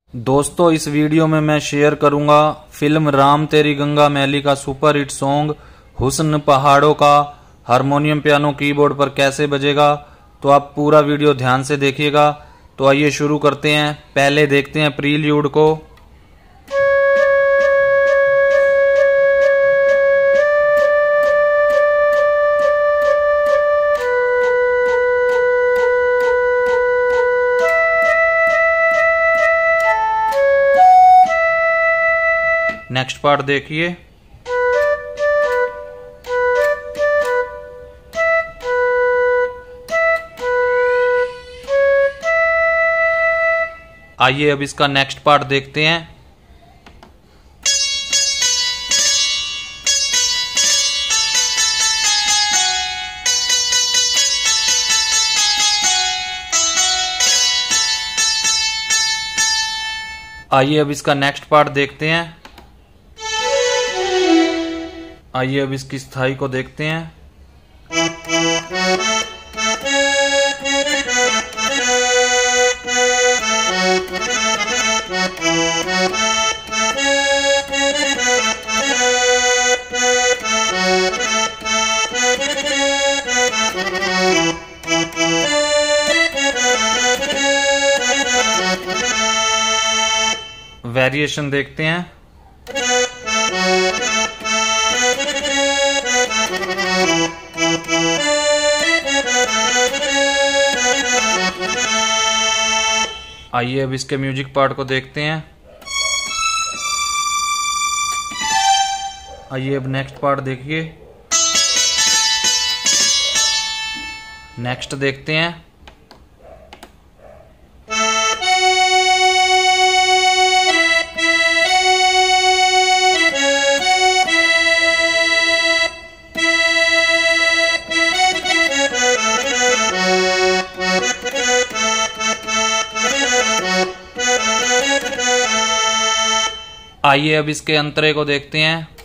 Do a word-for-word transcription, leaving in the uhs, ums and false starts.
दोस्तों, इस वीडियो में मैं शेयर करूंगा फिल्म राम तेरी गंगा मैली का सुपर हिट सॉन्ग हुस्न पहाड़ों का हारमोनियम पियानो कीबोर्ड पर कैसे बजेगा। तो आप पूरा वीडियो ध्यान से देखिएगा। तो आइए शुरू करते हैं। पहले देखते हैं प्रील्यूड को। नेक्स्ट पार्ट देखिए। आइए अब इसका नेक्स्ट पार्ट देखते हैं। आइए अब इसका नेक्स्ट पार्ट देखते हैं। आइए अब इसकी स्थाई को देखते हैं। वेरिएशन देखते हैं। आइए अब इसके म्यूजिक पार्ट को देखते हैं। आइए अब नेक्स्ट पार्ट देखिए। नेक्स्ट देखते हैं। आइए अब इसके अंतरे को देखते हैं।